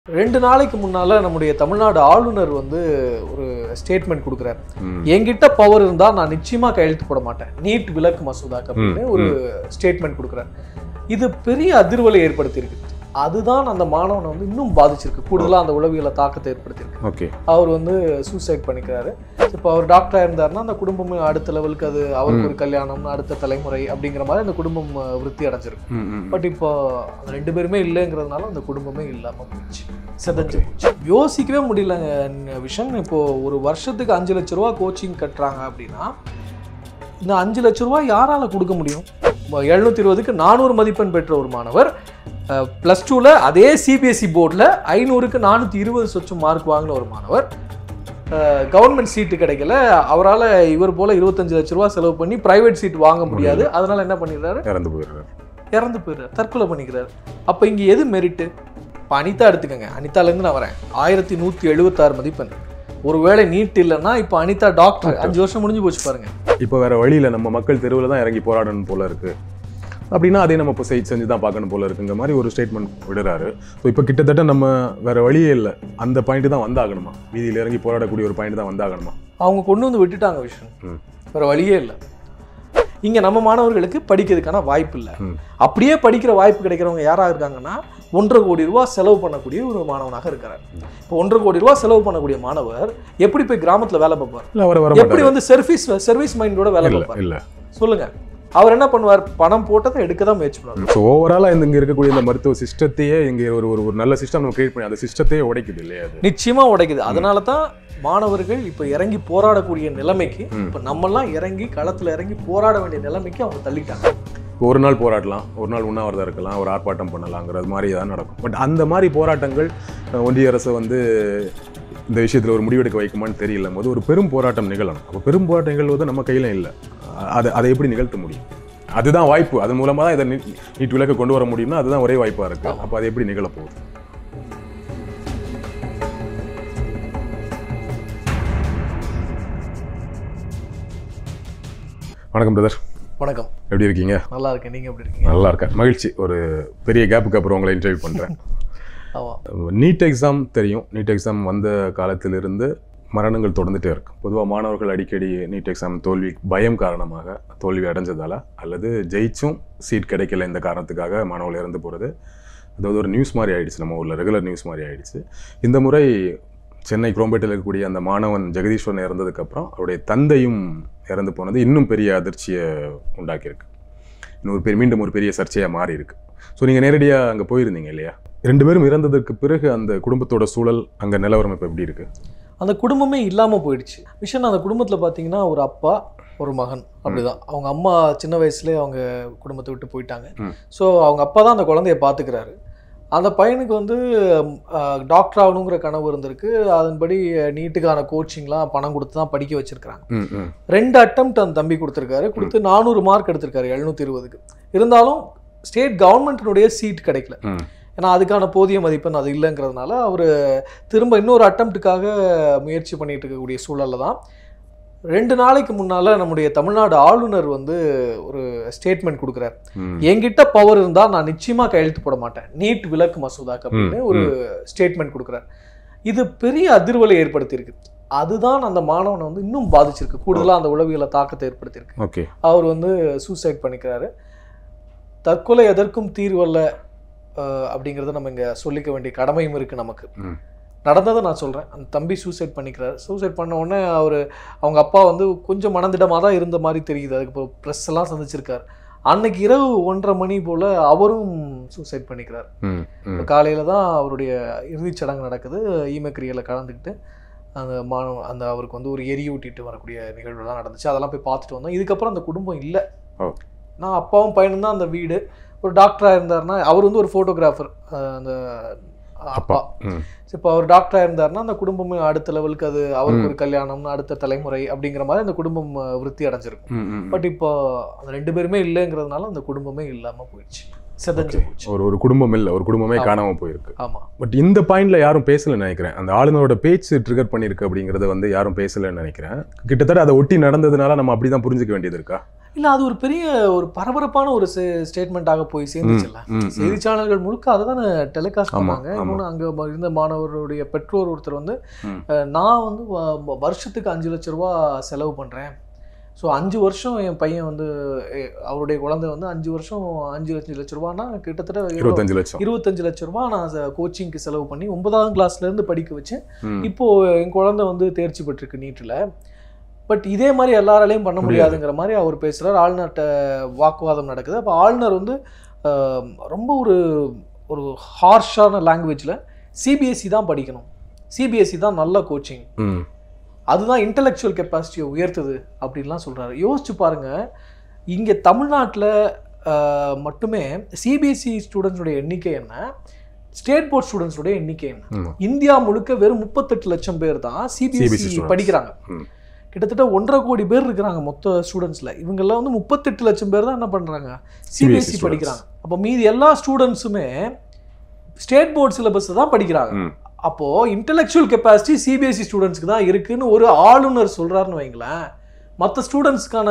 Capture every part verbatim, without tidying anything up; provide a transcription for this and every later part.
ரெண்டு நாளைக்கு முன்னால நம்முடைய தமிழ்நாடு ஆளுநர் வந்து ஒரு ஸ்டேட்மெண்ட் கொடுக்குறாரு. என்கிட்ட பவர் இருந்தா நான் நிச்சயமா கையெழுத்து போட மாட்டேன் நீட் விலக்கு மசோதாக்கு அப்படின்னு ஒரு ஸ்டேட்மெண்ட் கொடுக்குறாரு. இது பெரிய அதிர்வலை ஏற்படுத்தியிருக்கு. அதுதான் அந்த மாணவனை வந்து இன்னும் பாதிச்சிருக்கு, கூடுதலாக அந்த உளவியல தாக்கத்தை ஏற்படுத்தியிருக்கு. ஓகே, அவர் வந்து சூசைட் பண்ணிக்கிறாரு. இப்போ அவர் டாக்டராக இருந்தாருன்னா அந்த குடும்பமே அடுத்த லெவலுக்கு, அது அவருக்கு ஒரு கல்யாணம், அடுத்த தலைமுறை அப்படிங்கிற மாதிரி அந்த குடும்பம் விருத்தி அடைஞ்சிருக்கு. பட் இப்போ அந்த ரெண்டு பேருமே இல்லைங்கிறதுனால அந்த குடும்பமே இல்லாமல் போயிடுச்சு, செதஞ்சு போச்சு. யோசிக்கவே முடியலங்க விஷன். இப்போ ஒரு வருஷத்துக்கு அஞ்சு லட்ச ரூபா கோச்சிங் கட்டுறாங்க அப்படின்னா இந்த அஞ்சு லட்ச ரூபா யாரால கொடுக்க முடியும்? எழுநூத்தி இருபதுக்கு நானூறு மதிப்பெண் பெற்ற ஒரு மாணவர் பிளஸ் டூல அதே சிபிஎஸ்இ போர்டில் ஐநூறுக்கு நானூற்றி இருபது சொச்சம் மார்க் வாங்கின ஒரு மாணவர் கவர்மெண்ட் சீட்டு கிடைக்கல. அவரால் இவர் போல இருபத்தஞ்சு லட்ச ரூபா செலவு பண்ணி பிரைவேட் சீட் வாங்க முடியாது. அதனால என்ன பண்ணிடுறாரு? இறந்து போயிடுறாரு. இறந்து போயிடுறாரு, தற்கொலை பண்ணிக்கிறாரு. அப்போ இங்கே எது மெரிட்டு? இப்போ அனிதா எடுத்துக்கங்க, அனிதாலேருந்து நான் வரேன். ஆயிரத்தி நூற்றி எழுபத்தாறு மதிப்பெண். ஒருவேளை நீட் இல்லைன்னா இப்போ அனிதா டாக்டர். அஞ்சு வருஷம் முடிஞ்சு போச்சு பாருங்க. இப்போ வேற வழியில நம்ம மக்கள் தெருவில் தான் இறங்கி போராடணும் போல இருக்கு அப்படின்னா அதே நம்ம இப்போ செஞ்சு செஞ்சு தான் பார்க்கணும் போல இருக்குங்கிற மாதிரி ஒரு ஸ்டேட்மெண்ட் விடுறாரு. ஸோ இப்போ கிட்டத்தட்ட நம்ம வேற வழியே இல்லை, அந்த பாயிண்ட் தான் வந்தாகணுமா? வீதியில் இறங்கி போராடக்கூடிய ஒரு பாயிண்ட் தான் வந்தாகணுமா? அவங்க கொண்டு வந்து விட்டுட்டாங்க விஷயம், வேற வழியே இல்லை. இங்க நம்ம மாணவர்களுக்கு படிக்கிறதுக்கான வாய்ப்பு இல்லை. அப்படியே படிக்கிற வாய்ப்பு கிடைக்கிறவங்க யாராக இருக்காங்கன்னா ஒன்றரை கோடி ரூபாய் செலவு பண்ணக்கூடிய ஒரு மாணவனாக இருக்கிறார். இப்போ ஒன்றரை கோடி ரூபாய் செலவு பண்ணக்கூடிய மாணவர் எப்படி போய் கிராமத்துல வேலை பார்ப்பார்? எப்படி வந்து சர்வீஸ் சர்வீஸ் மைண்டோட வேலை பார்ப்பார்? இல்ல சொல்லுங்க. அவர் என்ன பண்ணுவார்? பணம் போட்டதை எடுக்க தான் முயற்சி பண்ணுவார். ஸோ ஓவராலாக இந்த இங்கே இருக்கக்கூடிய இந்த மருத்துவ சிஸ்டத்தையே, இங்கே ஒரு ஒரு நல்ல சிஸ்டம் நம்ம கிரியேட் பண்ணி அந்த சிஸ்டத்தையே உடைக்குது இல்லையா? நிச்சயமா உடைக்குது. அதனால தான் மாணவர்கள் இப்போ இறங்கி போராடக்கூடிய நிலைமைக்கு, இப்போ நம்மெல்லாம் இறங்கி களத்தில் இறங்கி போராட வேண்டிய நிலைமைக்கு அவங்க தள்ளிட்டாங்க. ஒரு நாள் போராடலாம், ஒரு நாள் உண்ணாவிரதம் இருக்கலாம், ஒரு ஆர்ப்பாட்டம் பண்ணலாங்கிறது மாதிரி தான் நடக்கும். பட் அந்த மாதிரி போராட்டங்கள் ஒன்றிய அரசு வந்து இந்த விஷயத்தில் ஒரு முடிவெடுக்க வைக்குமான்னு தெரியல போது ஒரு பெரும் போராட்டம் நிகழணும். அப்போ பெரும் போராட்டம் நிகழ்வது நம்ம கையில் இல்லை. அதை அதை எப்படி நிகழ்த்த முடியும்? அதுதான் வாய்ப்பு. அது மூலமாக தான் இதை நீட் விலக்கு கொண்டு வர முடியும்னா அதுதான் ஒரே வாய்ப்பாக இருக்குது. அப்போ அது எப்படி நிகழப்போகுது? வணக்கம் பிரதர். வணக்கம். எப்படி இருக்கீங்க? நல்லா இருக்கேன். நீங்கள் எப்படி இருக்கீங்க? நல்லா இருக்கேன், மகிழ்ச்சி. ஒரு பெரிய கேப்புக்கு அப்புறம் உங்களை இன்டர்வியூ பண்ணுறேன். நீட் எக்ஸாம் தெரியும். நீட் எக்ஸாம் வந்த காலத்திலிருந்து மரணங்கள் தொடர்ந்துட்டே இருக்கு. பொதுவாக மாணவர்கள் அடிக்கடி நீட் எக்ஸாம் தோல்வி பயம் காரணமாக தோல்வி அடைஞ்சதால அல்லது ஜெயிச்சும் சீட் கிடைக்கல இந்த காரணத்துக்காக மாணவர்கள் இறந்து போகிறது அதாவது ஒரு நியூஸ் மாதிரி ஆயிடுச்சு, நம்ம ஊரில் ரெகுலர் நியூஸ் மாதிரி ஆயிடுச்சு. இந்த முறை சென்னை குரோம்பேட்டில் இருக்கக்கூடிய அந்த மாணவன் ஜெகதீஸ்வரன் இறந்ததுக்கப்புறம் அவருடைய தந்தையும் இறந்து போனது இன்னும் பெரிய அதிர்ச்சியை உண்டாக்கியிருக்கு. இன்னொரு பெரிய மீண்டும் ஒரு பெரிய சர்ச்சையாக மாறி இருக்கு. ஸோ நீங்கள் நேரடியாக அங்கே போயிருந்தீங்க இல்லையா? ரெண்டு பேரும் இறந்ததுக்கு பிறகு அந்த குடும்பத்தோட சூழல், அங்கே நிலவரம் இப்போ எப்படி இருக்கு? அந்த குடும்பமே இல்லாமல் போயிடுச்சு விஷயம். அந்த குடும்பத்தில் பார்த்தீங்கன்னா ஒரு அப்பா, ஒரு மகன், அப்படிதான். அவங்க அம்மா சின்ன வயசுலேயே அவங்க குடும்பத்தை விட்டு போயிட்டாங்க. ஸோ அவங்க அப்பா தான் அந்த குழந்தைய பார்த்துக்கிறாரு. அந்த பையனுக்கு வந்து டாக்டர் ஆகணுங்கிற கனவு இருந்திருக்கு. அதன்படி நீட்டுக்கான கோச்சிங்லாம் பணம் கொடுத்து தான் படிக்க வச்சிருக்காங்க. ரெண்டு அட்டம்ப்ட் அந்த தம்பி கொடுத்துருக்காரு. கொடுத்து நானூறு மார்க் எடுத்திருக்காரு எழுநூத்தி இருபதுக்கு. இருந்தாலும் ஸ்டேட் கவர்மெண்ட்டினுடைய சீட் கிடைக்கல. ஏன்னா அதுக்கான போதிய மதிப்பெண் அது இல்லைங்கிறதுனால அவர் திரும்ப இன்னொரு அட்டம்ப்டுக்காக முயற்சி பண்ணிட்டு இருக்கக்கூடிய சூழலில் தான் ரெண்டு நாளைக்கு முன்னால நம்முடைய தமிழ்நாடு ஆளுநர் வந்து ஒரு ஸ்டேட்மெண்ட் கொடுக்குறாரு. என்கிட்ட பவர் இருந்தா நான் நிச்சயமா கையெழுத்து போட மாட்டேன் நீட் விலக்கு மசோதாக்கு அப்படின்னு ஒரு ஸ்டேட்மெண்ட் கொடுக்குறாரு. இது பெரிய அதிர்வலை ஏற்படுத்தியிருக்கு. அதுதான் அந்த மாணவனை வந்து இன்னும் பாதிச்சிருக்கு, கூடுதலாக அந்த உளவியல தாக்கத்தை ஏற்படுத்தியிருக்கு. அவர் வந்து சூசைட் பண்ணிக்கிறாரு. தற்கொலை எதற்கும் தீர்வல்ல அப்படிங்கிறத நம்ம இங்கே சொல்லிக்க வேண்டிய கடமையும் இருக்குது நமக்கு. நடந்ததை நான் சொல்கிறேன். அந்த தம்பி சூசைட் பண்ணிக்கிறார். சூசைட் பண்ண உடனே அவர் அவங்க அப்பா வந்து கொஞ்சம் மனதிடமாக தான் இருந்த மாதிரி தெரியுது. அதுக்கு இப்போ ப்ரெஸ் எல்லாம் சந்திச்சிருக்கார். அன்னைக்கு இரவு ஒன்றரை மணி போல் அவரும் சூசைட் பண்ணிக்கிறார். இப்போ காலையில் தான் அவருடைய இறுதிச் சடங்கு நடக்குது. ஈமக்கிரியில் கலந்துக்கிட்டு அந்த மாணவ அந்த அவருக்கு வந்து ஒரு எரியூட்டிட்டு வரக்கூடிய நிகழ்வுலாம் நடந்துச்சு. அதெல்லாம் போய் பார்த்துட்டு வந்தோம். இதுக்கப்புறம் அந்த குடும்பம் இல்லை. நான் அப்பாவும் பையனும் தான் அந்த வீடு. ஒரு டாக்டராக இருந்தாருன்னா அவர் வந்து ஒரு ஃபோட்டோகிராஃபர் அந்த அப்பா. இப்போ அவர் டாக்டராக இருந்தாருன்னா அந்த குடும்பமே அடுத்த லெவலுக்கு, அது அவருக்கு ஒரு கல்யாணம், அடுத்த தலைமுறை அப்படிங்கிற மாதிரி அந்த குடும்பம் விருத்தி அடைஞ்சிருக்கும். பட் இப்போ அந்த ரெண்டு பேருமே இல்லைங்கிறதுனால அந்த குடும்பமே இல்லாமல் போயிடுச்சு, செதஞ்சு போச்சு. ஒரு ஒரு குடும்பம் இல்லை, ஒரு குடும்பமே காணாமல் போயிருக்கு. ஆமாம். பட் இந்த பாயிண்ட்ல யாரும் பேசலைன்னு நினைக்கிறேன். அந்த ஆளுநரோட பேச்சு ட்ரிகர் பண்ணியிருக்கு அப்படிங்கிறத வந்து யாரும் பேசலைன்னு நினைக்கிறேன். கிட்டத்தட்ட அதை ஒட்டி நடந்ததுனால நம்ம அப்படி தான் புரிஞ்சுக்க வேண்டியது இருக்கா? இல்லை, அது ஒரு பெரிய ஒரு பரபரப்பான ஒரு ஸ்டேட்மெண்ட்டாக போய் சேர்ந்துச்சுல்ல. செய்தி சேனல்கள் முழுக்க அதை தானே டெலிகாஸ்ட் பண்ணாங்க. இன்னொன்று அங்கே இருந்த மாணவருடைய பெற்றோர் ஒருத்தர் வந்து நான் வந்து வருஷத்துக்கு அஞ்சு லட்ச ரூபா செலவு பண்ணுறேன், ஸோ அஞ்சு வருஷம் என் பையன் வந்து அவருடைய குழந்தை வந்து அஞ்சு வருஷம் அஞ்சு லட்சம் லட்ச ரூபான்னா கிட்டத்தட்ட இருபத்தஞ்சு லட்சம் இருபத்தஞ்சு லட்ச ரூபா நான் கோச்சிங்க்கு செலவு பண்ணி ஒன்பதாம் கிளாஸ்லேருந்து படிக்க வச்சேன். இப்போது என் குழந்தை வந்து தேர்ச்சி பெற்றிருக்கு நீட்டில். பட் இதே மாதிரி எல்லாராலையும் பண்ண முடியாதுங்கிற மாதிரி அவர் பேசுகிறார். ஆளுநர்கிட்ட வாக்குவாதம் நடக்குது. அப்போ ஆளுநர் வந்து ரொம்ப ஒரு ஒரு ஹார்ஷான லாங்குவேஜில் சிபிஎஸ்சி தான் படிக்கணும், சிபிஎஸ்சி தான் நல்ல கோச்சிங், அதுதான் இன்டெலெக்சுவல் கெப்பாசிட்டியை உயர்த்துது அப்படின்லாம் சொல்கிறாரு. யோசிச்சு பாருங்கள், இங்கே தமிழ்நாட்டில் மட்டுமே சிபிஎஸ்சி ஸ்டூடெண்ட்ஸுடைய எண்ணிக்கை என்ன, ஸ்டேட் போர்ட் ஸ்டூடெண்ட்ஸுடைய எண்ணிக்கை என்ன? இந்தியா முழுக்க வெறும் முப்பத்தெட்டு லட்சம் பேர் தான் சிபிஎஸ்சி படிக்கிறாங்க. கிட்டத்தட்ட ஒன்றரை கோடி பேர் இருக்கிறாங்க மொத்த ஸ்டூடெண்ட்ஸில். இவங்கெல்லாம் வந்து முப்பத்தெட்டு லட்சம் பேர் தான் என்ன பண்ணுறாங்க, சிபிஎஸ்சி படிக்கிறாங்க. அப்போ மீதி எல்லா ஸ்டூடெண்ட்ஸுமே ஸ்டேட் போர்ட் சிலபஸை தான் படிக்கிறாங்க. அப்போது இன்டெலெக்சுவல் கெப்பாசிட்டி சிபிஎஸ்சி ஸ்டூடெண்ட்ஸ்க்கு தான் இருக்குன்னு ஒரு ஆளுநர் சொல்கிறாருன்னு வைங்களேன், மற்ற ஸ்டூடெண்ட்ஸ்க்கான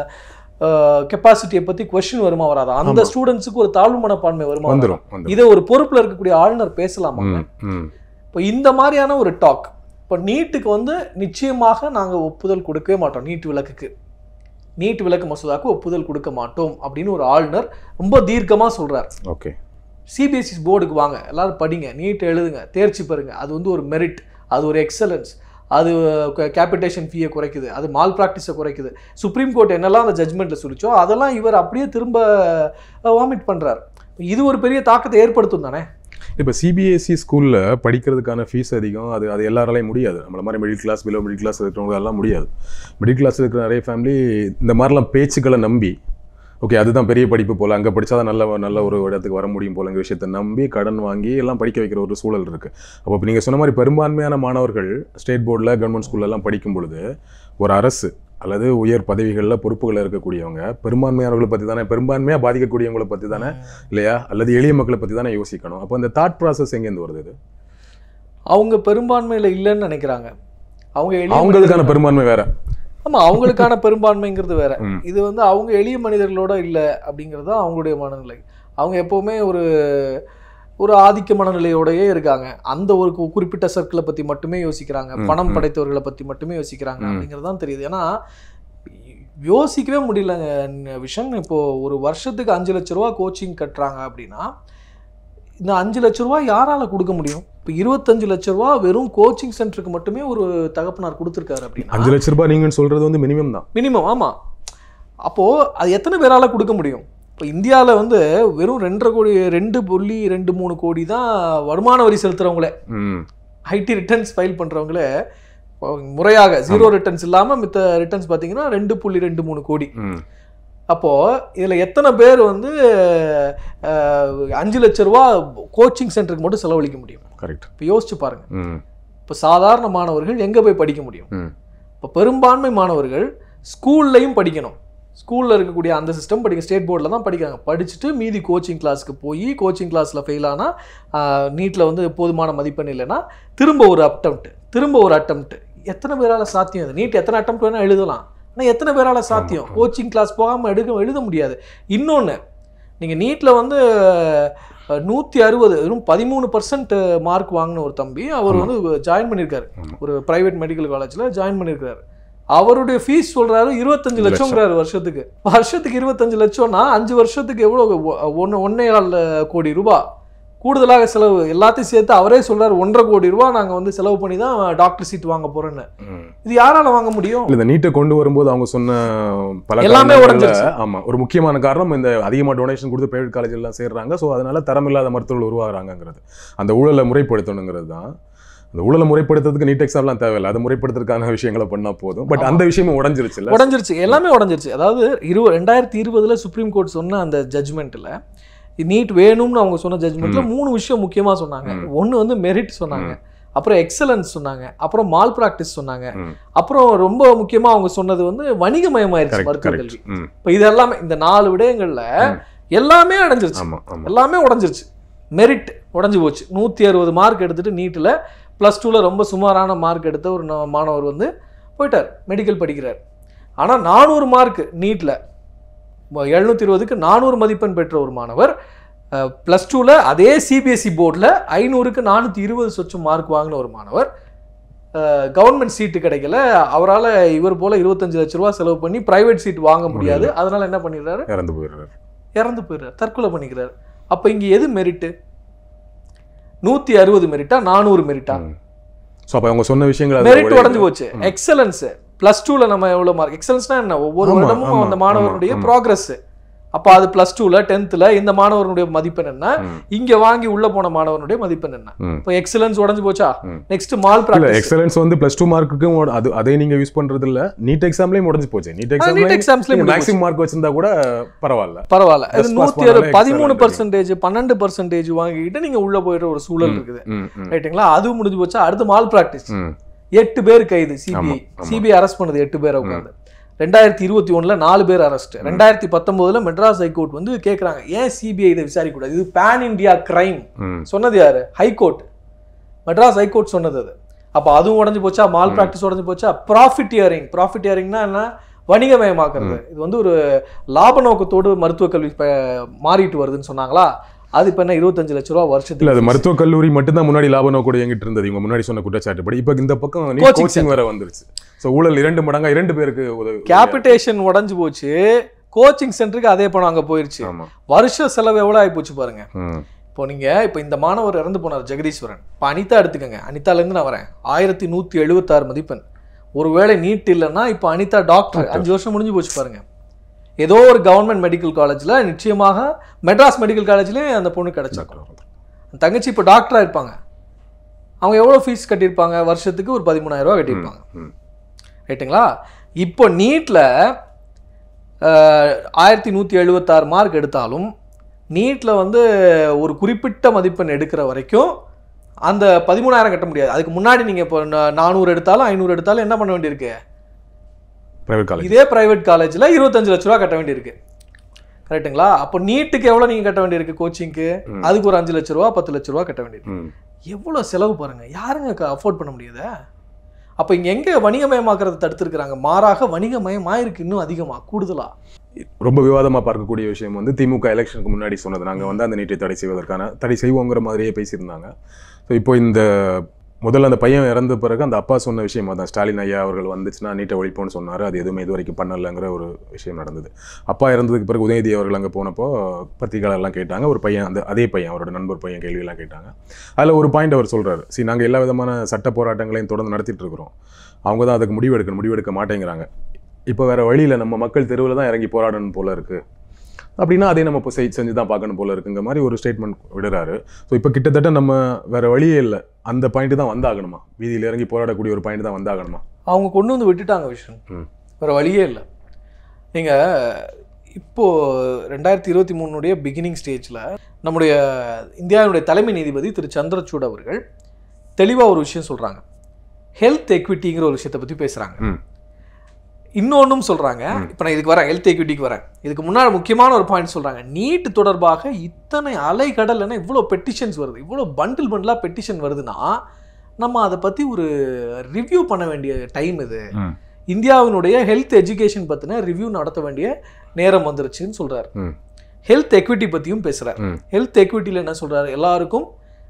கெப்பாசிட்டியை பற்றி கொஸ்டின் வருமா வராதா? அந்த ஸ்டூடெண்ட்ஸுக்கு ஒரு தாழ்வு மனப்பான்மை வருமா? வந்துடும். இதை ஒரு பொறுப்பில் இருக்கக்கூடிய ஆளுநர் பேசலாமா? இப்போ இந்த மாதிரியான ஒரு டாக் இப்போ நீட்டுக்கு வந்து நிச்சயமாக நாங்கள் ஒப்புதல் கொடுக்கவே மாட்டோம், நீட் விலக்குக்கு நீட் விலக்கு மசோதாவுக்கு ஒப்புதல் கொடுக்க மாட்டோம் அப்படின்னு ஒரு ஆளுநர் ரொம்ப தீர்க்கமாக சொல்கிறார். ஓகே, சிபிஎஸ்சி போர்டுக்கு வாங்க, எல்லாரும் படிங்க, நீட் எழுதுங்க, தேர்ச்சி பெறுங்க, அது வந்து ஒரு மெரிட், அது ஒரு எக்ஸலன்ஸ், அது கேபிட்டேஷன் ஃபீயை குறைக்குது, அது மால் ப்ராக்டிஸை குறைக்குது. சுப்ரீம் கோர்ட் என்னெல்லாம் அந்த ஜட்மெண்ட்டில் சொல்லிச்சோ அதெல்லாம் இவர் அப்படியே திரும்ப வாமிட் பண்ணுறார். இது ஒரு பெரிய தாக்கத்தை ஏற்படுத்தும் தானே. இப்போ சிபிஎஸ்சி ஸ்கூலில் படிக்கிறதுக்கான ஃபீஸ் அதிகம், அது அது எல்லாராலையும் முடியாது. நம்மள மாதிரி middle class below middle class இருக்கிறவங்க எல்லாம் முடியாது. மிடில் கிளாஸ் இருக்கிற நிறைய ஃபேமிலி இந்த மாதிரிலாம் பேச்சுக்களை நம்பி, ஓகே அதுதான் பெரிய படிப்பு போல், அங்கே படித்தா தான் நல்ல நல்ல ஒரு இடத்துக்கு வர முடியும் போலங்கிற விஷயத்தை நம்பி கடன் வாங்கி எல்லாம் படிக்க வைக்கிற ஒரு சூழல் இருக்குது. அப்போ இப்போ நீங்கள் சொன்ன மாதிரி பெரும்பான்மையான மாணவர்கள் ஸ்டேட் போர்டில் கவர்மெண்ட் ஸ்கூல்லலாம் படிக்கும் பொழுது ஒரு அரசு அல்லது உயர் பதவிகளில் பொறுப்புகளில் இருக்கக்கூடியவங்க பெரும்பான்மையானவர்களை பற்றி தானே, பெரும்பான்மையாக பாதிக்கக்கூடியவங்களை பற்றி தானே இல்லையா, அல்லது எளிய மக்களை பற்றி தானே யோசிக்கணும். அப்போ அந்த தாட் ப்ராசஸ் எங்கேருந்து வருது? இது அவங்க பெரும்பான்மையில் இல்லைன்னு நினைக்கிறாங்க. அவங்க அவங்களுக்கான பெரும்பான்மை வேற. ஆமாம், அவங்களுக்கான பெரும்பான்மைங்கிறது வேற. இது வந்து அவங்க எளிய மனிதர்களோட இல்லை அப்படிங்கிறது தான் அவங்களுடைய மனநிலை. அவங்க எப்போவுமே ஒரு ஒரு ஆதிக்க மனநிலையோடையே இருக்காங்க. அந்த ஒரு குறிப்பிட்ட சர்க்கிளை பற்றி மட்டுமே யோசிக்கிறாங்க, பணம் படைத்தவர்களை பற்றி மட்டுமே யோசிக்கிறாங்க அப்படிங்கிறது தான் தெரியுது. ஏன்னா யோசிக்கவே முடியலங்க விஷன். இப்போது ஒரு வருஷத்துக்கு அஞ்சு லட்ச ரூபா கோச்சிங் கட்டுறாங்க அப்படின்னா இந்த அஞ்சு லட்ச ரூபா யாரால் கொடுக்க முடியும்? இப்போ இருபத்தஞ்சு லட்ச ரூபா வெறும் கோச்சிங் சென்டருக்கு மட்டுமே ஒரு தகப்பனார் கொடுத்துருக்காரு அப்படின்னா அஞ்சு லட்ச ரூபாய் நீங்கள் சொல்கிறது வந்து மினிமம் தான். மினிமம், ஆமாம். அப்போது அது எத்தனை பேரால் கொடுக்க முடியும்? இப்போ இந்தியாவில் வந்து வெறும் ரெண்டரை கோடி ரெண்டு புள்ளி ரெண்டு மூணு கோடி தான் வருமான வரி செலுத்துகிறவங்களே, ஐடி ரிட்டர்ன்ஸ் ஃபைல் பண்ணுறவங்களே முறையாக ஜீரோ ரிட்டர்ன்ஸ் இல்லாமல் மித்த ரிட்டர்ன்ஸ் பார்த்தீங்கன்னா ரெண்டு புள்ளி ரெண்டு மூணு கோடி. அப்போது இதில் எத்தனை பேர் வந்து அஞ்சு லட்ச ரூபா கோச்சிங் சென்டருக்கு மட்டும் செலவழிக்க முடியும்? கரெக்ட். இப்போ யோசிச்சு பாருங்கள். இப்போ சாதாரண மாணவர்கள் எங்கே போய் படிக்க முடியும்? இப்போ பெரும்பான்மை மாணவர்கள் ஸ்கூல்லையும் படிக்கணும். ஸ்கூலில் இருக்கக்கூடிய அந்த சிஸ்டம் படிக்க ஸ்டேட் போர்டில் தான் படிக்கிறாங்க. படிச்சுட்டு மீதி கோச்சிங் கிளாஸுக்கு போய் கோச்சிங் கிளாஸில் ஃபெயில் ஆனால் நீட்டில் வந்து போதுமான மதிப்பெண் இல்லைன்னா திரும்ப ஒரு அட்டம்ப்ட் திரும்ப ஒரு அட்டம்ப்ட் எத்தனை பேரால் சாத்தியம்? அது நீட் எத்தனை அட்டம்ப்ட் வேணால் எழுதலாம், ஆனால் எத்தனை பேரால் சாத்தியம்? கோச்சிங் கிளாஸ் போகாமல் எடுக்க எழுத முடியாது. இன்னொன்று, நீங்கள் நீட்டில் வந்து நூற்றி அறுபது வெறும் பதிமூணு பர்சன்ட் மார்க் வாங்கின ஒரு தம்பி அவர் வந்து ஜாயின் பண்ணியிருக்காரு, ஒரு ப்ரைவேட் மெடிக்கல் காலேஜில் ஜாயின் பண்ணியிருக்காரு. அவருடைய ஃபீஸ் சொல்கிறாரு இருபத்தஞ்சு லட்சங்கிறாரு வருஷத்துக்கு. வருஷத்துக்கு இருபத்தஞ்சு லட்சம்னா அஞ்சு வருஷத்துக்கு எவ்வளோ? ஒன்று ஒன்றே கால் கோடி ரூபா கூடுதலாக செலவு. எல்லாத்தையும் சேர்த்து அவரே சொல்றாரு ஒன்றரை கோடி ரூபா நாங்கள் வந்து செலவு பண்ணி தான் டாக்டர் சீட் வாங்க போறோன்னு. இது யாரால வாங்க முடியும்? இந்த நீட்டை கொண்டு வரும்போது அவங்க சொன்ன பல எல்லாமே உடஞ்சிருச்சு. ஆமா, ஒரு முக்கியமான காரணம் இந்த அதிகமாக டொனேஷன் கொடுத்து பிரைவேட் காலேஜ் எல்லாம் சேர்றாங்க. ஸோ அதனால தரமில்லாத மருத்துவர்கள் உருவாகிறாங்கிறது, அந்த ஊழலை முறைப்படுத்தணுங்கிறது தான். அந்த ஊழலை முறைப்படுத்துறதுக்கு நீட் எக்ஸாம்லாம் தேவையில்லை, அதை முறைப்படுத்துறதுக்கான விஷயங்களை பண்ணா போதும். பட் அந்த விஷயமும் உடஞ்சிருச்சு உடஞ்சிருச்சு எல்லாமே உடஞ்சிருச்சு. அதாவது இரு ரெண்டாயிரத்தி இருபதுல சுப்ரீம் கோர்ட் சொன்ன அந்த ஜட்ஜ்மெண்ட்ல நீட் வேணும்னு அவங்க சொன்ன ஜட்ஜ்மெண்ட்ல மூணு விஷயம் முக்கியமா சொன்னாங்க. ஒன்று வந்து மெரிட் சொன்னாங்க, அப்புறம் எக்ஸலன்ஸ் சொன்னாங்க, அப்புறம் மால் பிராக்டிஸ் சொன்னாங்க, அப்புறம் ரொம்ப முக்கியமா அவங்க சொன்னது வந்து வணிகமயமாயிருச்சு மருத்துவ கல்வி. இப்போ இது எல்லாமே இந்த நாலு விடயங்கள்ல எல்லாமே அடைஞ்சிருச்சு, ஆமா ஆமா எல்லாமே உடஞ்சிருச்சு. மெரிட் உடஞ்சி போச்சு. நூற்றி அறுபது மார்க் எடுத்துட்டு நீட்டில் ப்ளஸ் டூவில் ரொம்ப சுமாரான மார்க் எடுத்த ஒரு மாணவர் வந்து போயிட்டார், மெடிக்கல் படிக்கிறார். ஆனால் நானூறு மார்க் நீட்டில் எழுநூற்றி இருபதுக்கு நானூறு மதிப்பெண் பெற்ற ஒரு மாணவர் ப்ளஸ் டூவில் அதே சிபிஎஸ்சி போர்டில் ஐநூறுக்கு நானூற்றி இருபது சொச்சம் மார்க் வாங்கின ஒரு மாணவர் கவர்மெண்ட் சீட்டு கிடைக்கல. அவரால் இவர் போல் இருபத்தஞ்சு லட்ச ரூபா செலவு பண்ணி ப்ரைவேட் சீட் வாங்க முடியாது. அதனால் என்ன பண்ணிடுறாரு, இறந்து போயிடுறாரு இறந்து போயிடுறாரு தற்கொலை பண்ணிக்கிறாரு. அப்போ இங்கே எது மெரிட்டு? நூற்றி அறுபது மெரிட்டா நானூறு மெரிட்டா? ஸோ அப்போ அவங்க சொன்ன விஷயங்கள் மெரிட் உடஞ்சு போச்சு. எக்ஸலன்ஸ் ப்ளஸ் டூவில் நம்ம எவ்வளோ மார்க், எக்ஸலன்ஸ்னா என்ன, ஒவ்வொரு வருடமும் அந்த மாணவருடைய ப்ராக்ரஸ். அப்போ அது பிளஸ் டூல டென்த்தில் இந்த மாணவனுடைய மதிப்பெண் என்ன, இங்கே வாங்கி உள்ள போன மாணவனுடைய மதிப்பெண் என்ன. இப்போ எக்ஸலன்ஸ் உடஞ்சு போச்சா? Next malpractice. எக்ஸலன்ஸ் வந்து பிளஸ் டூ மார்க்குக்கும் அது அதே நீங்க யூஸ் பண்றது இல்ல, நீட் எக்ஸாம்லயும் உடஞ்சு போச்சு. நீட் எக்ஸாம்லயும் மேக்ஸிமம் மார்க் வச்சிருந்தா கூட பரவாயில்ல பரவாயில்ல இது நூற்றி அறுபது பதிமூணு பர்சன்டேஜ் பன்னெண்டு பர்சன்டேஜ் வாங்கிக்கிட்டு நீங்க உள்ள போயிடுற ஒரு சூழல் இருக்குது, ரைட்டுங்களா? அது முடிஞ்சு போச்சா? அடுத்து மால் பிராக்டிஸ். எட்டு பேர் கைது, சிபிஐ சிபிஐ அரெஸ்ட் பண்ணுது எட்டு பேரை உட்காந்து. ரெண்டாயிரத்தி இருபத்தி ஒண்ணுல நாலு பேர் அரெஸ்ட். ரெண்டாயிரத்தி பத்தொன்பதுல மெட்ராஸ் ஹைகோர்ட் வந்து கேட்கறாங்க, ஏன் சிபிஐ இதை விசாரிக்க கூடாது, இது பேன் இந்தியா கிரைம். சொன்னது யாரு? ஹைகோர்ட், மெட்ராஸ் ஹைகோர்ட் சொன்னது அது. அப்ப அதுவும் உடஞ்சு போச்சா? மால் பிராக்டிஸ் உடஞ்சு போச்சா? ப்ராஃபிட்டியரிங், ப்ராஃபிட்டியரிங்னா என்ன? வணிகமயமாக்குறது. இது வந்து ஒரு லாப நோக்கத்தோடு மருத்துவக் கல்வி மாறிட்டு வருதுன்னு சொன்னாங்களா? அது இப்போ என்ன இருபத்தஞ்சு லட்ச ரூபா வருஷத்துக்கு. அது மருத்துவக் கல்லூரி மட்டும்தான் முன்னாடி லாப நோக்கோடு எங்கிட்டு இருந்தது, இவங்க முன்னாடி சொன்ன குற்றச்சாட்டுப்படி. இப்போ இந்த பக்கம் கோச்சிங் வேற வந்துருச்சு. ஸோ ஊழல் இரண்டு மடங்கா இரண்டு பேருக்கு உதவி. கேபிடேஷன் உடஞ்சு போச்சு, கோச்சிங் சென்டருக்கு அதே பணம் அங்கே போயிருச்சு. வருஷ செலவு எவ்வளோ ஆகி போச்சு பாருங்க. இப்போ நீங்க இப்போ இந்த மாணவர் இறந்து போனார் ஜெகதீஸ்வரன். இப்போ அனிதா எடுத்துக்கங்க, அனிதாலேருந்து நான் வரேன். ஆயிரத்தி நூற்றி எழுபத்தாறு மதிப்பெண். ஒருவேளை நீட் இல்லைன்னா இப்போ அனிதா டாக்டர். அஞ்சு வருஷம் முடிஞ்சு போச்சு பாருங்க. ஏதோ ஒரு கவர்மெண்ட் மெடிக்கல் காலேஜில், நிச்சயமாக மெட்ராஸ் மெடிக்கல் காலேஜ்லேயே அந்த பொண்ணு கிடைச்சிருக்கணும். தங்கச்சி இப்போ டாக்டராக இருப்பாங்க. அவங்க எவ்வளோ ஃபீஸ் கட்டியிருப்பாங்க? வருஷத்துக்கு ஒரு பதிமூணாயிரம் ரூபா கட்டியிருப்பாங்க, ரைட்டுங்களா? இப்போ நீட்டில் ஆயிரத்தி நூற்றி எழுபத்தாறு மார்க் எடுத்தாலும் நீட்டில் வந்து ஒரு குறிப்பிட்ட மதிப்பெண் எடுக்கிற வரைக்கும் அந்த பதிமூணாயிரம் கட்ட முடியாது. அதுக்கு முன்னாடி நீங்கள் இப்போ நானூறு எடுத்தாலும் ஐநூறு எடுத்தாலும் என்ன பண்ண வேண்டியிருக்கு? இதே பிரைவேட் காலேஜ்ல இருபத்தஞ்சு லட்ச ரூபா கட்ட வேண்டியிருக்கு, கரெக்டுங்களா? அப்போ நீட்டுக்கு எவ்வளவு நீங்க கட்ட வேண்டியிருக்கு? கோச்சிங்க்கு அதுக்கு ஒரு அஞ்சு லட்ச ரூபா பத்து லட்ச ரூபா கட்ட வேண்டியிருக்கு. எவ்வளவு செலவு பாருங்க, யாருங்க அஃபோர்ட் பண்ண முடியுது? அப்போ இங்க எங்க வணிகமயமாக்குறத தடுத்துருக்காங்க? மாறாக வணிகமயமாயிருக்கு இன்னும் அதிகமா கூடுதலா. ரொம்ப விவாதமா பார்க்கக்கூடிய விஷயம் வந்து திமுக எலெக்ஷனுக்கு முன்னாடி சொன்னது, நாங்க வந்து அந்த நீட்டை தடை செய்வதற்கான தடை செய்வோங்கிற மாதிரியே பேசியிருந்தாங்க. ஸோ இப்போ இந்த முதல்ல அந்த பையன் இறந்த பிறகு அந்த அப்பா சொன்ன விஷயம் தான், ஸ்டாலின் ஐயா அவர்கள் வந்துச்சுன்னா நீட்டை ஒழிப்போன்னு சொன்னார். அது எதுவுமே இது வரைக்கும் பண்ணலைங்கிற ஒரு விஷயம் நடந்தது. அப்பா இறந்ததுக்கு பிறகு உதயநிதி அவர்கள் அங்கே போனப்போ பத்திரிகையாளர்லாம் கேட்டாங்க. ஒரு பையன், அந்த அதே பையன், அவரோட நண்பர் பையன் கேள்வியெல்லாம் கேட்டாங்க. அதில் ஒரு பாயிண்ட் அவர் சொல்கிறார், சரி நாங்கள் எல்லா விதமான சட்ட போராட்டங்களையும் தொடர்ந்து நடத்திட்டு இருக்கிறோம், அவங்க தான் அதுக்கு முடிவெடுக்கணும், முடிவெடுக்க மாட்டேங்கிறாங்க. இப்போ வேறு வழியில் நம்ம மக்கள் தெருவில் தான் இறங்கி போராடணும் போல இருக்குது, அப்படின்னா அதே நம்ம இப்போ செய் செஞ்சு தான் பார்க்கணும் போல இருக்குங்கிற மாதிரி ஒரு ஸ்டேட்மெண்ட் விடுறாரு. ஸோ இப்போ கிட்டத்தட்ட நம்ம வேறு வழியே இல்லை, அந்த பாயிண்ட் தான் வந்தாகணுமா? வீதியில் இறங்கி போராடக்கூடிய ஒரு பாயிண்ட் தான் வந்தாகணுமா? அவங்க கொண்டு வந்து விட்டுட்டாங்க விஷயம், வேறு வழியே இல்லை. நீங்கள் இப்போது ரெண்டாயிரத்தி இருபத்தி மூணுடைய பிகினிங் ஸ்டேஜில் நம்முடைய இந்தியாவுடைய தலைமை நீதிபதி திரு சந்திரசூட் அவர்கள் தெளிவாக ஒரு விஷயம் சொல்கிறாங்க. ஹெல்த் எக்விட்டிங்கிற ஒரு விஷயத்தை பற்றி பேசுகிறாங்க. இன்னொன்றும் சொல்கிறாங்க. இப்போ நான் இதுக்கு வரேன், ஹெல்த் எக்விட்டிக்கு வரேன். இதுக்கு முன்னாடி முக்கியமான ஒரு பாயிண்ட் சொல்கிறாங்க. நீட் தொடர்பாக இத்தனை அலைகடல்னா இவ்வளோ பெட்டிஷன்ஸ் வருது, இவ்வளோ பண்டில் பண்டிலாக பெட்டிஷன் வருதுன்னா நம்ம அதை பற்றி ஒரு ரிவ்யூ பண்ண வேண்டிய டைம் இது. இந்தியாவினுடைய ஹெல்த் எஜுகேஷன் பற்றின ரிவ்யூ நடத்த வேண்டிய நேரம் வந்துருச்சுன்னு சொல்கிறார். ஹெல்த் எக்விட்டி பற்றியும் பேசுகிறார். ஹெல்த் எக்விட்டியில் என்ன சொல்கிறார்? எல்லாருக்கும்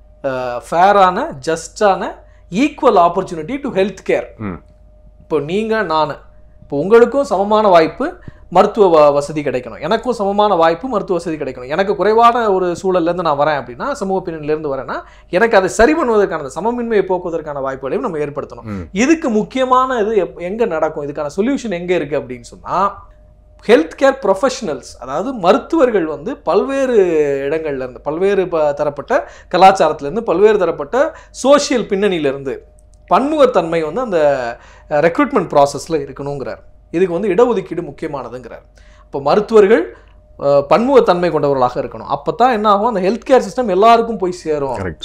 ஃபேரான, ஜஸ்டான, equal opportunity to health care. இப்போ நீங்கள், நான், இப்போ உங்களுக்கும் சமமான வாய்ப்பு மருத்துவ வசதி கிடைக்கணும், எனக்கும் சமமான வாய்ப்பு மருத்துவ வசதி கிடைக்கணும். எனக்கு குறைவான ஒரு சூழல்லேருந்து நான் வரேன் அப்படின்னா, சமூக பின்னணியிலேருந்து வரேன்னா, எனக்கு அதை சரி பண்ணுவதற்கான சமமின்மையை போக்குவதற்கான வாய்ப்புகளையும் நம்ம ஏற்படுத்தணும். இதுக்கு முக்கியமான இது எங்கே நடக்கும், இதுக்கான சொல்யூஷன் எங்கே இருக்குது அப்படின்னு சொன்னால், ஹெல்த் கேர் ப்ரொஃபஷனல்ஸ், அதாவது மருத்துவர்கள் வந்து பல்வேறு இடங்கள்லேருந்து, பல்வேறு தரப்பட்ட கலாச்சாரத்திலேருந்து, பல்வேறு தரப்பட்ட சோஷியல் பின்னணியிலேருந்து பன்முகத்தன்மை வந்து அந்த ரெக்ரூட்மெண்ட் ப்ராசஸில் இருக்கணுங்கிறார். இதுக்கு வந்து இடஒதுக்கீடு முக்கியமானதுங்கிறார். இப்போ மருத்துவர்கள் பன்முகத்தன்மை கொண்டவர்களாக இருக்கணும். அப்போ தான் என்ன ஆகும், அந்த ஹெல்த் கேர் சிஸ்டம் எல்லாருக்கும் போய் சேரும்.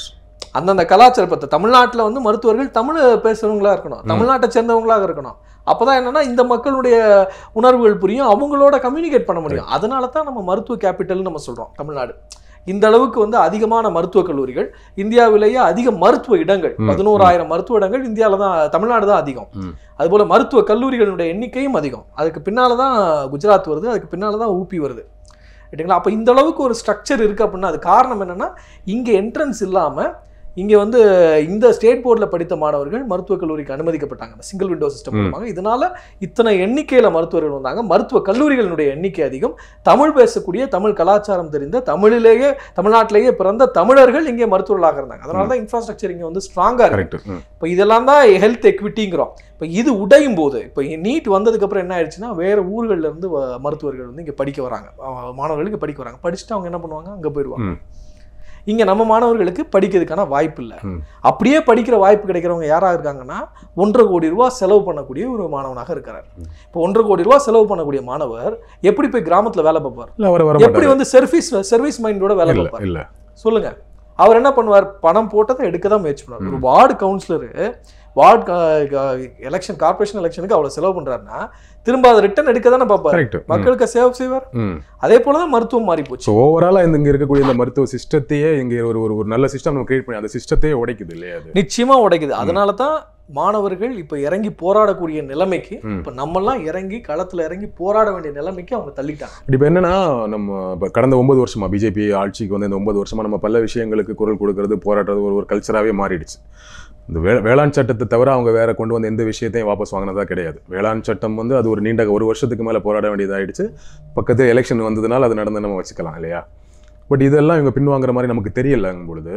அந்தந்த கலாச்சாரத்தை தமிழ்நாட்டில் வந்து மருத்துவர்கள் தமிழ் பேசுறவங்களா இருக்கணும், தமிழ்நாட்டை சேர்ந்தவங்களாக இருக்கணும். அப்போதான் என்னன்னா இந்த மக்களுடைய உணர்வுகள் புரியும், அவங்களோட கம்யூனிகேட் பண்ண முடியும். அதனால தான் நம்ம மருத்துவ கேபிட்டல்னு நம்ம சொல்றோம் தமிழ்நாடு. இந்த அளவுக்கு வந்து அதிகமான மருத்துவக் கல்லூரிகள், இந்தியாவிலேயே அதிக மருத்துவ இடங்கள், பதினோராயிரம் மருத்துவ இடங்கள் இந்தியாவில தான், தமிழ்நாடு தான் அதிகம். அதுபோல மருத்துவ கல்லூரிகளுடைய எண்ணிக்கையும் அதிகம். அதுக்கு பின்னால தான் குஜராத் வருது, அதுக்கு பின்னால தான் ஊபி வருது. ரைட்டுங்களா? அப்போ இந்த அளவுக்கு ஒரு ஸ்ட்ரக்சர் இருக்கு அப்படின்னா அது காரணம் என்னன்னா, இங்கே என்ட்ரன்ஸ் இல்லாமல் இங்கே வந்து இந்த ஸ்டேட் போர்டில் படித்த மாணவர்கள் மருத்துவக் கல்லூரிக்கு அனுமதிக்கப்பட்டாங்க, சிங்கிள் விண்டோ சிஸ்டம் மூலமாக. இதனால இத்தனை எண்ணிக்கையில் மருத்துவர்கள் வந்தாங்க. மருத்துவ கல்லூரிகளினுடைய எண்ணிக்கை அதிகம். தமிழ் பேசக்கூடிய, தமிழ் கலாச்சாரம் தெரிந்த, தமிழிலேயே தமிழ்நாட்டிலேயே பிறந்த தமிழர்கள் இங்கே மருத்துவர்களாக இருந்தாங்க. அதனால தான் இன்ஃப்ராஸ்ட்ரக்சர் இங்கே வந்து ஸ்ட்ராங்காக இருக்கு. இப்போ இதெல்லாம் தான் ஹெல்த் எக்விட்டிங்கிறோம். இப்போ இது உடையும் போது, இப்போ நீட் வந்ததுக்கப்புறம் என்ன ஆயிடுச்சுன்னா, வேறு ஊர்களில் இருந்து மருத்துவர்கள் வந்து இங்கே படிக்க வராங்க, மாணவர்களுக்கு படிக்க வராங்க. படிச்சுட்டு அவங்க என்ன பண்ணுவாங்க, அங்கே போயிடுவாங்க. இங்கே நம்ம மாணவர்களுக்கு படிக்கிறதுக்கான வாய்ப்பு இல்லை. அப்படியே படிக்கிற வாய்ப்பு கிடைக்கிறவங்க யாராக இருக்காங்கன்னா, ஒன்றரை கோடி ரூபா செலவு பண்ணக்கூடிய ஒரு மாணவனாக இருக்கிறார். இப்போ ஒன்றரை கோடி ரூபா செலவு பண்ணக்கூடிய மாணவர் எப்படி போய் கிராமத்தில் வேலை பார்ப்பார்? எப்படி வந்து சர்வீஸ் சர்வீஸ் மைண்டோட வேலை பார்ப்பார்? சொல்லுங்க. அவர் என்ன பண்ணுவார்? பணம் போட்டதை எடுக்க தான் முயற்சி பண்ணுவார். ஒரு ward councillor ward election, corporation எலெக்ஷனுக்கு அவ்வளவு செலவு பண்றாருன்னா திரும்ப அதை ரிட்டர்ன் எடுக்க தானே பார்ப்பாரு, மக்களுக்கு சேவ் செய்வார். அதே போலதான் மருத்துவம் மாறி போச்சு. ஓவராலா இங்க இருக்கக்கூடிய இந்த மருத்துவ சிஸ்டத்தையே, இங்க ஒரு ஒரு நல்ல சிஸ்டம் நம்ம கிரியேட் பண்ணி அந்த சிஸ்டத்தையே உடைக்குது இல்லையா? நிச்சயமா உடைக்குது. அதனால தான் மாணவர்கள் இப்ப இறங்கி போராடக்கூடிய நிலைமைக்கு, இப்ப நம்மெல்லாம் இறங்கி களத்துல இறங்கி போராட வேண்டிய நிலைமைக்கு அவங்க தள்ளிட்டாங்க. இப்ப என்னன்னா, நம்ம கடந்த ஒன்பது வருஷமா பிஜேபி ஆட்சிக்கு வந்து இந்த ஒன்பது வருஷமா நம்ம பல விஷயங்களுக்கு குரல் கொடுக்கறது, போராடுறது ஒரு ஒரு கல்ச்சராகவே மாறிடுச்சு. இந்த வே வேளாண் சட்டத்தை தவிர அவங்க வேற கொண்டு வந்து எந்த விஷயத்தையும் வாபஸ் வாங்கினதா கிடையாது. வேளாண் சட்டம் வந்து அது ஒரு நீண்ட ஒரு வருஷத்துக்கு மேலே போராட வேண்டியதாகிடுச்சு. பக்கத்து எலெக்ஷன் வந்ததுனால அது நடந்து நம்ம வச்சுக்கலாம் இல்லையா? பட் இதெல்லாம் இவங்க பின்வாங்குற மாதிரி நமக்கு தெரியலங்கும் பொழுது,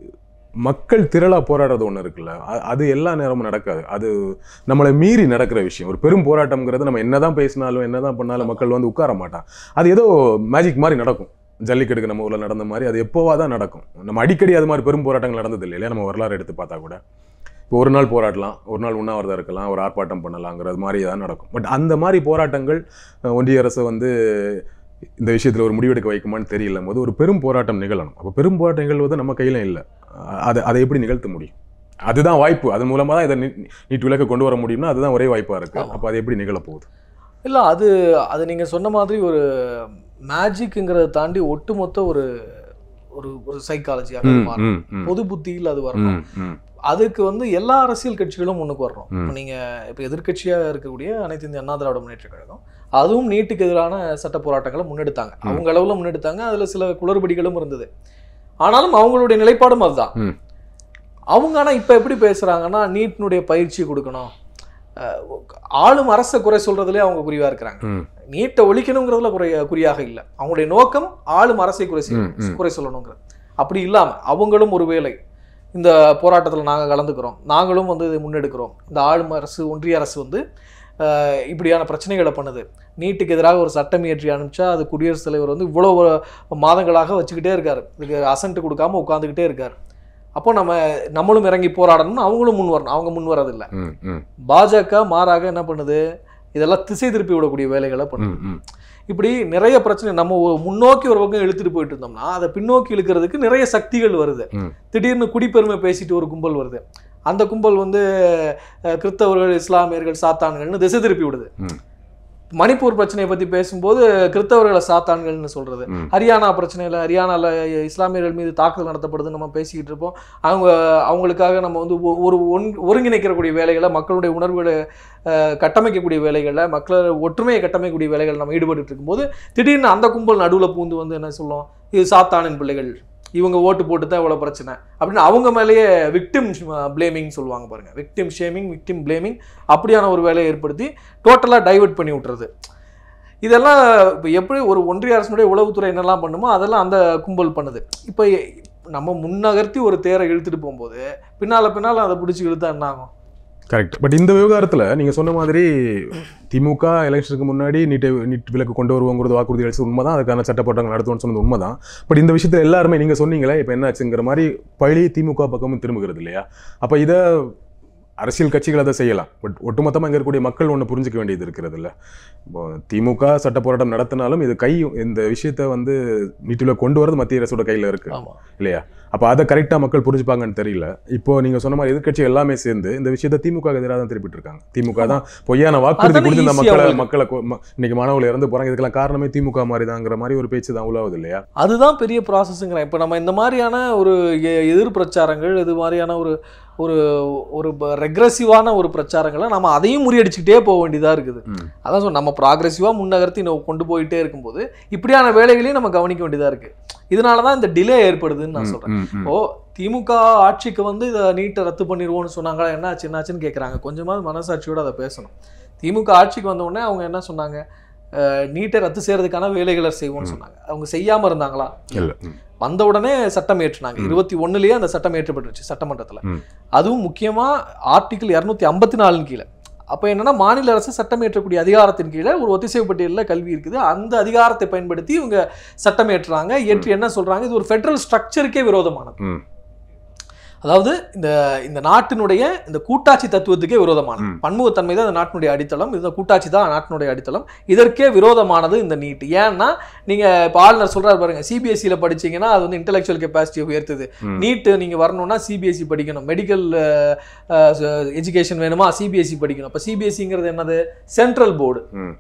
மக்கள் திரளாக போராடுறது ஒன்று இருக்குல்ல, அது எல்லா நேரமும் நடக்காது. அது நம்மளை மீறி நடக்கிற விஷயம். ஒரு பெரும் போராட்டம்ங்கிறது நம்ம என்னதான் பேசினாலும் என்னதான் பண்ணாலும் மக்கள் வந்து உட்கார மாட்டான். அது ஏதோ மேஜிக் மாதிரி நடக்கும். ஜல்லிக்கட்டுக்கு நம்ம ஊரில் நடந்த மாதிரி அது எப்போவா தான் நடக்கும். நம்ம அடிக்கடி அது மாதிரி பெரும் போராட்டங்கள் நடந்தது இல்லையா? நம்ம வரலாறு எடுத்து பார்த்தா கூட இப்போ ஒரு நாள் போராடலாம், ஒரு நாள் உண்ணாவிரதம் இருக்கலாம், ஒரு ஆர்ப்பாட்டம் பண்ணலாங்கிறது மாதிரி தான் நடக்கும். பட் அந்த மாதிரி போராட்டங்கள் ஒன்றிய அரசு வந்து இந்த விஷயத்தில் ஒரு முடிவெடுக்க வைக்குமான்னு தெரியல போது ஒரு பெரும் போராட்டம் நிகழணும். அப்போ பெரும் போராட்டம் நிகழ்வது நம்ம கையில் இல்லை. அதை அதை எப்படி நிகழ்த்த முடியும்? அதுதான் வாய்ப்பு. அது மூலமாக தான் இதை நீட் விலக்க கொண்டு வர முடியும்னா அதுதான் ஒரே வாய்ப்பாக இருக்குது. அப்போ அது எப்படி நிகழப்போகுது? இல்லை, அது அது நீங்கள் சொன்ன மாதிரி ஒரு மேஜிக்குங்கிறத தாண்டி ஒட்டுமொத்த ஒரு ஒரு ஒரு சைக்காலஜியாக மாறும். பொது புத்தியில் அது வரணும். அதுக்கு வந்து எல்லா அரசியல் கட்சிகளும் முன்னுக்கு வரணும். இப்போ நீங்கள் இப்போ எதிர்கட்சியாக இருக்கக்கூடிய அனைத்து இந்திய அண்ணா திராவிட முன்னேற்ற கழகம் அதுவும் நீட்டுக்கு எதிரான சட்ட போராட்டங்களை முன்னெடுத்தாங்க. அவங்க அளவில் முன்னெடுத்தாங்க. அதில் சில குளறுபடிகளும் இருந்தது. ஆனாலும் அவங்களுடைய நிலைப்பாடும் அதுதான். அவங்க ஆனால் இப்போ எப்படி பேசுகிறாங்கன்னா, நீட்டினுடைய பயிற்சி கொடுக்கணும், ஆளும் அரசை குறை சொல்றதுலேயே அவங்க குறிவா இருக்கிறாங்க. நீட்டை ஒழிக்கணுங்கிறதுல குறை குறியாக இல்லை. அவங்களுடைய நோக்கம் ஆளும் அரசை குறை குறை சொல்லணுங்கிறது. அப்படி இல்லாமல் அவங்களும் ஒரு வேளை இந்த போராட்டத்தில் நாங்கள் கலந்துக்கிறோம், நாங்களும் வந்து இதை முன்னெடுக்கிறோம், இந்த ஆளும் அரசு ஒன்றிய அரசு வந்து இப்படியான பிரச்சனைகளை பண்ணுது, நீட்டுக்கு எதிராக ஒரு சட்டம் இயற்றி அனுப்பிச்சா அது குடியரசுத் தலைவர் வந்து இவ்வளோ மாதங்களாக வச்சுக்கிட்டே இருக்காரு, இதுக்கு அசன்ட் கொடுக்காம உட்காந்துக்கிட்டே இருக்காரு. அப்போ நம்ம நம்மளும் இறங்கி போராடணும்னு அவங்களும் முன் வரணும். அவங்க முன் வரதில்லை. பாஜக மாறாக என்ன பண்ணுது, இதெல்லாம் திசை திருப்பி விடக்கூடிய வேலைகளை பண்ணுது. இப்படி நிறைய பிரச்சனை நம்ம முன்னோக்கி ஒரு பக்கம் இழுத்துட்டு போயிட்டு இருந்தோம்னா அதை பின்னோக்கி இழுக்கிறதுக்கு நிறைய சக்திகள் வருது. திடீர்னு குடிப்பெருமை பேசிட்டு ஒரு கும்பல் வருது. அந்த கும்பல் வந்து கிறிஸ்தவர்கள், இஸ்லாமியர்கள், சாத்தான்கள்னு திசை திருப்பி விடுது. மணிப்பூர் பிரச்சனையை பற்றி பேசும்போது கிறிஸ்தவர்களை சாத்தான்கள்னு சொல்றது, ஹரியானா பிரச்சனையில் ஹரியானாவில் இஸ்லாமியர்கள் மீது தாக்குதல் நடத்தப்படுதுன்னு நம்ம பேசிக்கிட்டு இருப்போம். அவங்க அவங்களுக்காக நம்ம வந்து ஒரு ஒன் ஒருங்கிணைக்கக்கூடிய வேலைகளை, மக்களுடைய உணர்வுகளை கட்டமைக்கக்கூடிய வேலைகளில், மக்களை ஒற்றுமையை கட்டமைக்கக்கூடிய வேலைகள் நம்ம ஈடுபட்டு இருக்கும்போது திடீர்னு அந்த கும்பல் நடுவில் பூந்து வந்து என்ன சொல்லும், இது சாத்தானின் பிள்ளைகள், இவங்க ஓட்டு போட்டு தான் இவ்வளோ பிரச்சனை அப்படின்னு அவங்க மேலேயே விக்டிம் பிளேமிங் சொல்லுவாங்க பாருங்க. விக்டிம் ஷேமிங், விக்டிம் பிளேமிங், அப்படியான ஒரு வேலையை ஏற்படுத்தி டோட்டலாக டைவர்ட் பண்ணி விட்டுறது. இதெல்லாம் இப்போ எப்படி ஒரு ஒன்றிய அரசுடைய உளவுத்துறை என்னெல்லாம் பண்ணுமோ அதெல்லாம் அந்த கும்பல் பண்ணுது. இப்போ நம்ம முன்னகர்த்தி ஒரு தேரை இழுத்துட்டு போகும்போது பின்னால் பின்னால் அதை பிடிச்சி இழுத்தா என்ன ஆகும்? கரெக்ட். பட் இந்த விவகாரத்தில் நீங்கள் சொன்ன மாதிரி திமுக எலெக்ஷனுக்கு முன்னாடி நீட்டை நீட் விலக்கு கொண்டு வருவோங்கிறது வாக்குறுதி அளிச்சு உண்மை தான், அதுக்கான சட்டப்பட்டங்கள் நடத்துவோம்னு சொன்னது உண்மை தான். பட் இந்த விஷயத்தில் எல்லாருமே நீங்கள் சொன்னீங்களே இப்போ என்ன ஆச்சுங்கிற மாதிரி பழி திமுக பக்கமும் திரும்புகிறது இல்லையா? அப்போ இதை அரசியல் கட்சிகள் அதை செய்யலாம். பட் ஒட்டுமொத்தமாக இங்கே இருக்கக்கூடிய மக்கள் ஒன்று புரிஞ்சிக்க வேண்டியது இருக்கிறது இல்லை. இப்போ திமுக சட்ட போராட்டம் நடத்தினாலும் இது கை இந்த விஷயத்தை வந்து நீட்டில் கொண்டு வரது மத்திய அரசோட கையில் இருக்கு இல்லையா? அப்போ அதை கரெக்டாக மக்கள் புரிஞ்சுப்பாங்கன்னு தெரியல. இப்போ நீங்கள் சொன்ன மாதிரி எதிர்கட்சி எல்லாமே சேர்ந்து இந்த விஷயத்தை திமுக எதிராக தான் திருப்பிட்டு இருக்காங்க. திமுக தான் பொய்யான வாக்குறுதி கொடுத்து இந்த மக்களை மக்களை இன்னைக்கு மாணவர்கள் இறந்து போறாங்க. இதுக்கெல்லாம் காரணமே திமுக மாதிரி தாங்கிற மாதிரி ஒரு பேச்சு தான் உலாவுது இல்லையா? அதுதான் பெரிய ப்ராசஸ்ங்கிறேன். இப்போ நம்ம இந்த மாதிரியான ஒரு எதிர் பிரச்சாரங்கள், இது மாதிரியான ஒரு ஒரு ஒரு ரெக்ரெசிவான ஒரு பிரச்சாரங்களை நம்ம அதையும் முறியடிச்சுக்கிட்டே போக வேண்டியதாக இருக்குது. அதான் சொல் நம்ம ப்ராக்ரெசிவாக முன்னகர்த்தி கொண்டு போயிட்டே இருக்கும்போது இப்படியான வேலைகளையும் நம்ம கவனிக்க வேண்டியதாக இருக்குது. இதனால தான் இந்த டிலே ஏற்படுதுன்னு நான் சொல்கிறேன். இப்போ திமுக ஆட்சிக்கு வந்து இதை நீட்டை ரத்து பண்ணிடுவோம்னு சொன்னாங்களா, என்னாச்சு என்னாச்சுன்னு கேட்குறாங்க. கொஞ்சமாவது மனசாட்சியோடு அதை பேசணும். திமுக ஆட்சிக்கு வந்த உடனே அவங்க என்ன சொன்னாங்க, நீட்டை ரத்து செய்யறதுக்கான வேலைகளை செய்வோம்னு சொன்னாங்க. அவங்க செய்யாமல் இருந்தாங்களா? இல்லை. வந்த உடனே சட்டம் ஏற்றினாங்க. இருபத்தி ஒன்னுலயே அந்த சட்டம் ஏற்றப்பட்டுருச்சு சட்டமன்றத்தில். அதுவும் முக்கியமா ஆர்டிகிள் இருநூத்தி ஐம்பத்தி நாலின் கீழே. அப்போ என்னன்னா, மாநில அரசு சட்டம் ஏற்றக்கூடிய அதிகாரத்தின் கீழே ஒரு ஒத்திசைவு பட்டியலில் கல்வி இருக்குது. அந்த அதிகாரத்தை பயன்படுத்தி இவங்க சட்டம் ஏற்றுறாங்க. ஏற்றி என்ன சொல்றாங்க, இது ஒரு ஃபெடரல் ஸ்ட்ரக்சருக்கே விரோதமானது. அதாவது இந்த இந்த நாட்டினுடைய இந்த கூட்டாட்சி தத்துவத்துக்கே விரோதமானது. பன்முகத்தன்மை தான் இந்த நாட்டினுடைய அடித்தளம். இந்த கூட்டாட்சி தான் நாட்டினுடைய அடித்தளம். இதற்கே விரோதமானது இந்த நீட். ஏன்னா நீங்க இப்போ ஆளுநர் சொல்றாரு பாருங்க, சிபிஎஸ்சியில் படிச்சீங்கன்னா அது வந்து இன்டெலெக்சுவல் கெப்பாசிட்டியை உயர்த்துது. நீட்டு நீங்க வரணும்னா சிபிஎஸ்சி படிக்கணும். மெடிக்கல் எஜுகேஷன் வேணுமா சிபிஎஸ்சி படிக்கணும். இப்போ சிபிஎஸ்சிங்கிறது என்னது? Central board.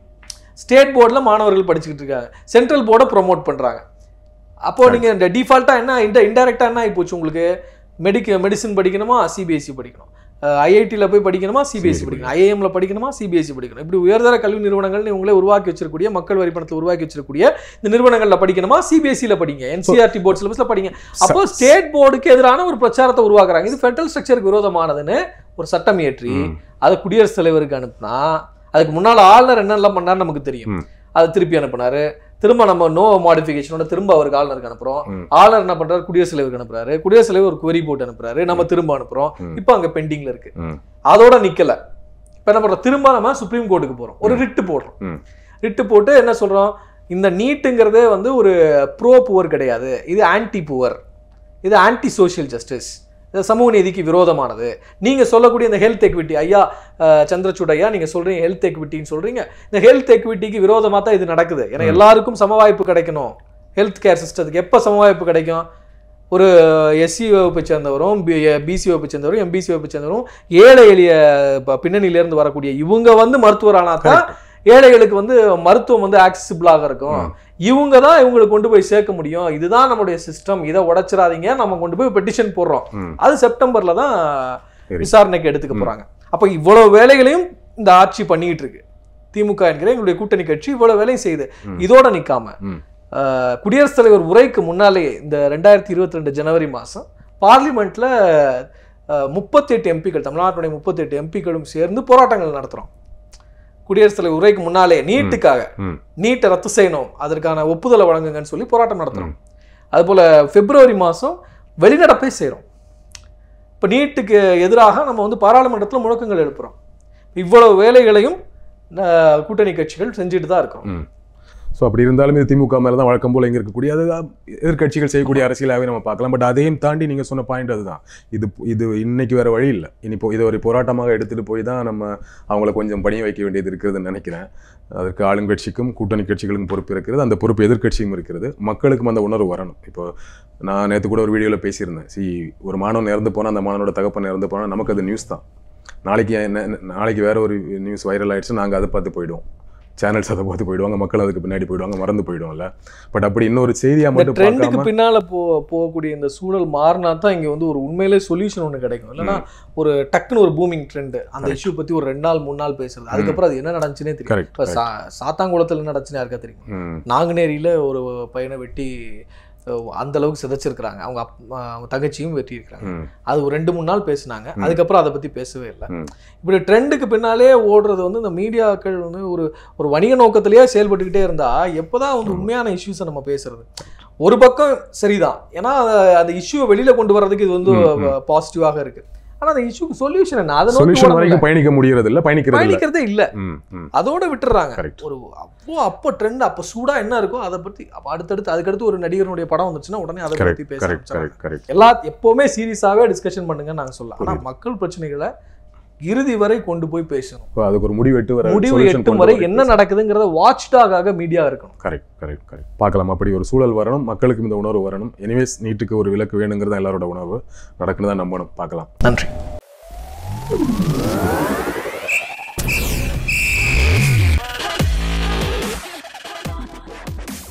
ஸ்டேட் போர்டில் மாணவர்கள் படிச்சுக்கிட்டு இருக்காங்க. சென்ட்ரல் போர்டை ப்ரொமோட் பண்றாங்க. அப்போ நீங்க இந்த டிஃபால்ட்டா என்ன இன்டைரக்டா என்ன ஆகி போச்சு உங்களுக்கு? மெடிக்க மெடிசன் படிக்கணுமா சிபிஎஸ்சி படிக்கணும், ஐஐடியில் போய் படிக்கணுமா சிபிஎஸ்சி படிக்கணும், ஐஏஎம்ல படிக்கணுமா சிபிஎஸ்சி படிக்கணும். இப்படி உயர்தர கல்வி நிறுவனங்கள் உங்களே உருவாக்கி வச்சிருக்கக்கூடிய, மக்கள் வரி பணத்தில் உருவாக்கி வச்சிருக்கக்கூடிய இந்த நிறுவனங்களில் படிக்கணுமா சிபிஎஸ்சியில் படிங்க, என்சிஆர்டி போர்ட் சிலபஸ்ல படிங்க. அப்போ ஸ்டேட் போர்டுக்கு எதிரான ஒரு பிரச்சாரத்தை உருவாக்குறாங்க. இது ஃபெடரல் ஸ்ட்ரக்சருக்கு விரோதமானதுன்னு ஒரு சட்டம் இயற்றி அதை குடியரசுத் தலைவருக்கு அனுப்புனா, அதுக்கு முன்னால் ஆளுநர் என்னெல்லாம் பண்ணாரு நமக்கு தெரியும். அதை திருப்பி அனுப்புனாரு. திரும்ப நம்ம நோ மாடிஃபிகேஷனோட திரும்ப அவருக்கு ஆளுநருக்கு அனுப்புறோம். ஆளுநர் என்ன பண்றாரு, குடியரசுத் தலைவருக்கு அனுப்புறாரு. குடியரசுத் தலைவர் ஒரு குவரி போட்டு அனுப்புறாரு. நம்ம திரும்ப அனுப்புறோம். இப்போ அங்க பெண்டிங்ல இருக்கு. அதோட நிக்கல. இப்ப என்ன பண்றோம், திரும்ப நம்ம சுப்ரீம் கோர்ட்டுக்கு போறோம். ஒரு ரிட்டு போடுறோம். ரிட்டு போட்டு என்ன சொல்றோம், இந்த நீட்டுங்கிறதே வந்து ஒரு ப்ரோ புவர் கிடையாது, இது ஆன்டி புவர், இது ஆன்டி சோசியல் ஜஸ்டிஸ், சமூக நீதிக்கு விரோதமானது. நீங்க சொல்லக்கூடிய இந்த ஹெல்த் எக்விட்டி, ஐயா சந்திரசூட் ஐயா நீங்க சொல்றீங்க ஹெல்த் எக்விட்டின்னு சொல்றீங்க. இந்த ஹெல்த் எக்விட்டிக்கு விரோதமா தான் இது நடக்குது. ஏன்னா எல்லாருக்கும் சம வாய்ப்பு கிடைக்கணும். ஹெல்த் கேர் சிஸ்டத்துக்கு எப்ப சம வாய்ப்பு கிடைக்கும்? ஒரு எஸ்சி வகுப்பை சேர்ந்தவரும், பிசி வகுப்பை சேர்ந்தவரும், எம்பிசி வகுப்பை சேர்ந்தவரும், ஏழை எளிய பின்னணியிலிருந்து வரக்கூடிய இவங்க வந்து மருத்துவர் ஆனா தான் ஏழைகளுக்கு வந்து மருத்துவம் வந்து ஆக்சசிபிளாக இருக்கும். இவங்க தான் இவங்களுக்கு கொண்டு போய் சேர்க்க முடியும். இதுதான் நம்மளுடைய சிஸ்டம், இதை உடைச்சிடாதீங்க, நம்ம கொண்டு போய் பெட்டிஷன் போடுறோம். அது செப்டம்பர்ல தான் விசாரணைக்கு எடுத்துக்க போறாங்க. அப்ப இவ்வளவு வேலைகளையும் இந்த ஆட்சி பண்ணிட்டு இருக்கு. திமுக என்கிற எங்களுடைய கூட்டணி கட்சி இவ்வளவு வேலையும் செய்யுது. இதோட நிக்காம குடியரசுத் தலைவர் உரைக்கு முன்னாலே இந்த ரெண்டாயிரத்தி இருபத்தி ரெண்டு ஜனவரி மாசம் பார்லிமெண்ட்ல முப்பத்தி எட்டு எம்பிக்கள், தமிழ்நாட்டுடைய முப்பத்தி எட்டு எம்பிக்களும் சேர்ந்து போராட்டங்கள் நடத்துறோம். குடியரசுத் தலைவர் உரைக்கு முன்னாலே நீட்டுக்காக, நீட்டை ரத்து செய்யணும், அதற்கான ஒப்புதலை வழங்குங்கன்னு சொல்லி போராட்டம் நடத்துறோம். அதுபோல பிப்ரவரி மாசம் வெளிநடப்பை செய்யறோம். இப்ப நீட்டுக்கு எதிராக நம்ம வந்து பாராளுமன்றத்தில் முழக்கங்கள் எழுப்புறோம். இவ்வளவு வேலைகளையும் கூட்டணி கட்சிகள் செஞ்சுட்டு தான் இருக்கிறோம். ஸோ அப்படி இருந்தாலும் இது திமுக மேலே தான் வழக்கம் போல் இங்கே இருக்கக்கூடிய அது எதிர்கட்சிகள் செய்யக்கூடிய அரசியலாகவே நம்ம பார்க்கலாம். பட் அதையும் தாண்டி நீங்கள் சொன்ன பாயிண்ட் அதுதான், இது இது இன்னைக்கு வேறு வழி இல்லை. இனி இப்போ இதை ஒரு போராட்டமாக எடுத்துகிட்டு போய் தான் நம்ம அவங்கள கொஞ்சம் பணிய வைக்க வேண்டியது இருக்கிறதுன்னு நினைக்கிறேன். அதற்கு ஆளுங்கட்சிக்கும் கூட்டணி கட்சிகளுக்கும் பொறுப்பு இருக்கிறது, அந்த பொறுப்பு எதிர்கட்சியும் இருக்கிறது. மக்களுக்கும் அந்த உணர்வு வரணும். இப்போ நான் நேற்று கூட ஒரு வீடியோவில் பேசியிருந்தேன், சி ஒரு மாணவன் இறந்து போனால், அந்த மாணவனோட தகப்பன் இறந்து போனால் நமக்கு அது நியூஸ் தான். நாளைக்கு என்ன நாளைக்கு வேறு ஒரு நியூஸ் வைரல் ஆகிடுச்சு, நாங்கள் அதை பார்த்து போயிடுவோம், சேனல்ஸ் அதை பார்த்து போயிடுவாங்க, மக்கள் அதுக்கு பின்னாடி போயிடுவாங்க, மறந்து போயிடுவோம்ல. பட் அப்படி இன்னொரு செய்தியாக மட்டும் ட்ரெண்டுக்கு பின்னால போ போகக்கூடிய இந்த சூழல் மாறினா தான் இங்கே வந்து ஒரு உண்மையிலே சொல்யூஷன் ஒன்று கிடைக்கும். இல்லைன்னா ஒரு டக்குன்னு ஒரு பூமிங் ட்ரெண்டு, அந்த இஷ்யூ பற்றி ஒரு ரெண்டு நாள் மூணு நாள் பேசுறது, அதுக்கப்புறம் அது என்ன நடந்துச்சுன்னே தெரியும். இப்போ சா சாத்தாங்குளத்தில் என்ன நடந்துச்சுன்னு யாருக்கா தெரியும்? நாங்குநேரியில் ஒரு பையனை வெட்டி அந்த அளவுக்கு சிதைச்சிருக்கிறாங்க. அவங்க அவங்க தங்கச்சியும் வெட்டி இருக்கிறாங்க. அது ஒரு ரெண்டு மூணு நாள் பேசினாங்க, அதுக்கப்புறம் அதை பத்தி பேசவே இல்லை. இப்படி ட்ரெண்டுக்கு பின்னாலே ஓடுறது வந்து இந்த மீடியாக்கள் வந்து ஒரு ஒரு வணிக நோக்கத்திலேயே செயல்பட்டுக்கிட்டே இருந்தா எப்போதான் வந்து உண்மையான இஷ்யூஸை நம்ம பேசுறது? ஒரு பக்கம் சரிதான், ஏன்னா அந்த இஷ்யூவை வெளியில கொண்டு வர்றதுக்கு இது வந்து பாசிட்டிவாக இருக்கு. ஆனா அந்த இஷ்யூக்கு சொல்யூஷன் என்ன? அதை சொல்யூஷன் வரைக்கும் பயணிக்க முடியறது இல்ல, பயணிக்கிறது பயணிக்கிறதே இல்ல, அதோட விட்டுறாங்க. ஒரு அப்போ அப்போ ட்ரெண்ட் அப்போ சூடா என்ன இருக்கோ அதை பத்தி அடுத்தடுத்து அதுக்கடுத்து ஒரு நடிகருடைய படம் வந்துச்சுன்னா உடனே அதை பத்தி பேச எல்லா எப்பவுமே சீரியஸாவே டிஸ்கஷன் பண்ணுங்க நாங்க சொல்லலாம். ஆனா மக்கள் பிரச்சனைகளை இறுதி வரை கொண்டு போய் பேசணும். இப்போ அதுக்கு ஒரு முடிவு எட்டு வரை முடிவு எட்டும் வரை என்ன நடக்குதுங்கிறத வாட்ச் டாகாக மீடியா இருக்கணும். கரெக்ட் கரெக்ட் கரெக்ட் பார்க்கலாம். அப்படி ஒரு சூழல் வரணும், மக்களுக்கு இந்த உணர்வு வரணும். எனிவேஸ் நீட்டுக்கு ஒரு விலக்கு வேணுங்கிறத எல்லாரோட உணர்வு நடக்குன்னு தான் நம்பணும். பார்க்கலாம். நன்றி.